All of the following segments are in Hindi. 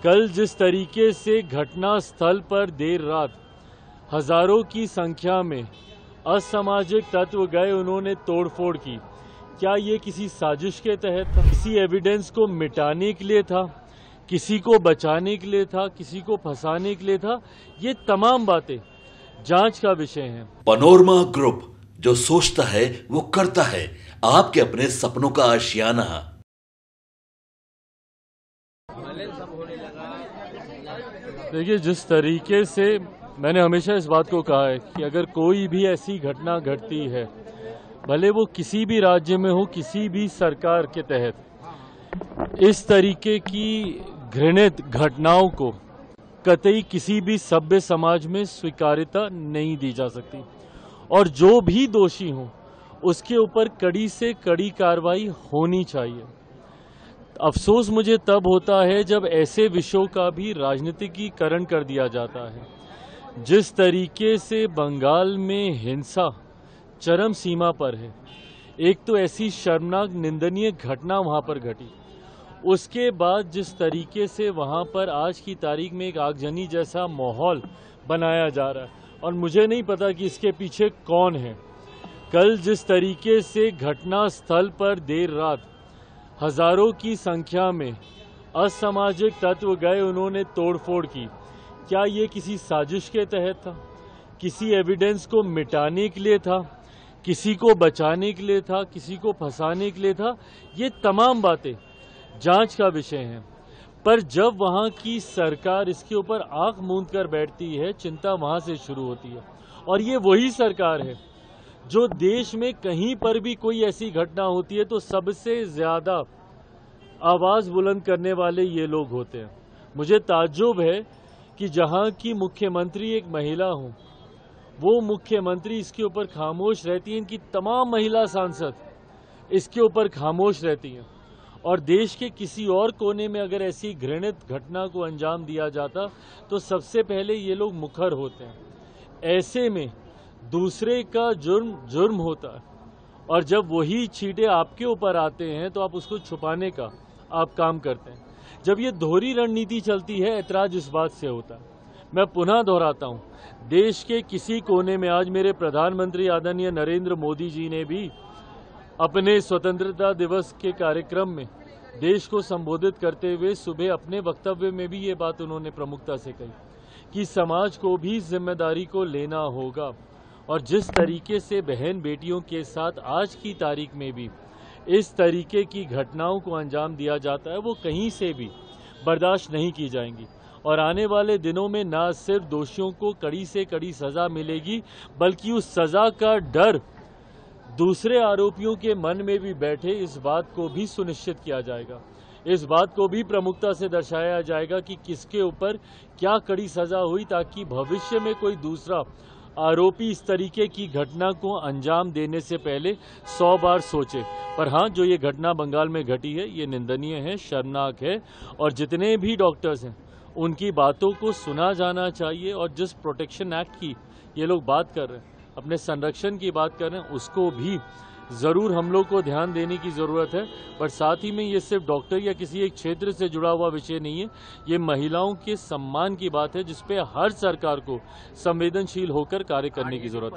कल जिस तरीके से घटना स्थल पर देर रात हजारों की संख्या में असामाजिक तत्व गए, उन्होंने तोड़फोड़ की, क्या ये किसी साजिश के तहत था? किसी एविडेंस को मिटाने के लिए था? किसी को बचाने के लिए था? किसी को फंसाने के लिए था? ये तमाम बातें जांच का विषय हैं। पनोरमा ग्रुप, जो सोचता है वो करता है। आपके अपने सपनों का आशियाना। देखिए, जिस तरीके से मैंने हमेशा इस बात को कहा है कि अगर कोई भी ऐसी घटना घटती है, भले वो किसी भी राज्य में हो, किसी भी सरकार के तहत, इस तरीके की घृणित घटनाओं को कतई किसी भी सभ्य समाज में स्वीकार्यता नहीं दी जा सकती और जो भी दोषी हो उसके ऊपर कड़ी से कड़ी कार्रवाई होनी चाहिए। अफसोस मुझे तब होता है जब ऐसे विषयों का भी राजनीतिकीकरण कर दिया जाता है। जिस तरीके से बंगाल में हिंसा चरम सीमा पर है, एक तो ऐसी शर्मनाक निंदनीय घटना वहां पर घटी, उसके बाद जिस तरीके से वहां पर आज की तारीख में एक आगजनी जैसा माहौल बनाया जा रहा है और मुझे नहीं पता कि इसके पीछे कौन है। कल जिस तरीके से घटना स्थल पर देर रात हजारों की संख्या में असामाजिक तत्व गए, उन्होंने तोड़फोड़ की, क्या ये किसी साजिश के तहत था? किसी एविडेंस को मिटाने के लिए था? किसी को बचाने के लिए था? किसी को फंसाने के लिए था? ये तमाम बातें जांच का विषय हैं। पर जब वहां की सरकार इसके ऊपर आंख मूंद कर बैठती है, चिंता वहां से शुरू होती है। और ये वही सरकार है जो देश में कहीं पर भी कोई ऐसी घटना होती है तो सबसे ज्यादा आवाज बुलंद करने वाले ये लोग होते हैं। मुझे ताज्जुब है कि जहां की मुख्यमंत्री एक महिला हो, वो मुख्यमंत्री इसके ऊपर खामोश रहती है, इनकी तमाम महिला सांसद इसके ऊपर खामोश रहती हैं। और देश के किसी और कोने में अगर ऐसी घृणित घटना को अंजाम दिया जाता तो सबसे पहले ये लोग मुखर होते हैं। ऐसे में दूसरे का जुर्म होता है और जब वही छींटे आपके ऊपर आते हैं तो आप उसको छुपाने का आप काम करते हैं। जब ये दोहरी रणनीति चलती है, ऐतराज इस बात से होता है। मैं पुनः दोहराता हूं, देश के किसी कोने में आज मेरे प्रधानमंत्री आदरणीय नरेंद्र मोदी जी ने भी अपने स्वतंत्रता दिवस के कार्यक्रम में देश को संबोधित करते हुए सुबह अपने वक्तव्य में भी ये बात उन्होंने प्रमुखता से कही कि समाज को भी जिम्मेदारी को लेना होगा। और जिस तरीके से बहन बेटियों के साथ आज की तारीख में भी इस तरीके की घटनाओं को अंजाम दिया जाता है, वो कहीं से भी बर्दाश्त नहीं की जाएंगी। और आने वाले दिनों में न सिर्फ दोषियों को कड़ी से कड़ी सजा मिलेगी, बल्कि उस सजा का डर दूसरे आरोपियों के मन में भी बैठे, इस बात को भी सुनिश्चित किया जाएगा। इस बात को भी प्रमुखता से दर्शाया जाएगा कि किसके ऊपर क्या कड़ी सजा हुई, ताकि भविष्य में कोई दूसरा आरोपी इस तरीके की घटना को अंजाम देने से पहले 100 बार सोचे। पर हाँ, जो ये घटना बंगाल में घटी है, ये निंदनीय है, शर्मनाक है और जितने भी डॉक्टर्स हैं उनकी बातों को सुना जाना चाहिए। और जिस प्रोटेक्शन एक्ट की ये लोग बात कर रहे हैं, अपने संरक्षण की बात कर रहे हैं, उसको भी जरूर हम लोग को ध्यान देने की जरूरत है। पर साथ ही में ये सिर्फ डॉक्टर या किसी एक क्षेत्र से जुड़ा हुआ विषय नहीं है, ये महिलाओं के सम्मान की बात है, जिसपे हर सरकार को संवेदनशील होकर कार्य करने की जरूरत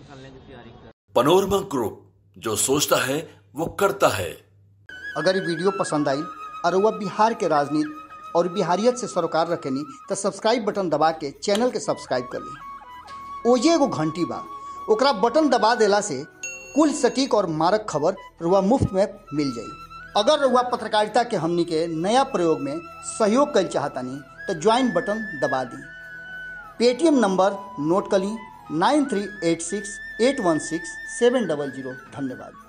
है। पनोरमा ग्रुप, जो सोचता है वो करता है। अगर ये वीडियो पसंद आई और वह बिहार के राजनीति और बिहारियत से सरोकार रखेनी तो सब्सक्राइब बटन दबा के चैनल के सब्सक्राइब कर ली। ओजे एगो घंटी बा, ओकरा बटन दबा देला से कुल सटीक और मारक खबर रुआ मुफ्त में मिल जाई। अगर रुआ पत्रकारिता के हमनी के नया प्रयोग में सहयोग कर चाहतानी तो ज्वाइन बटन दबा दी। पेटीएम नंबर नोट कर ली 9386816700। धन्यवाद।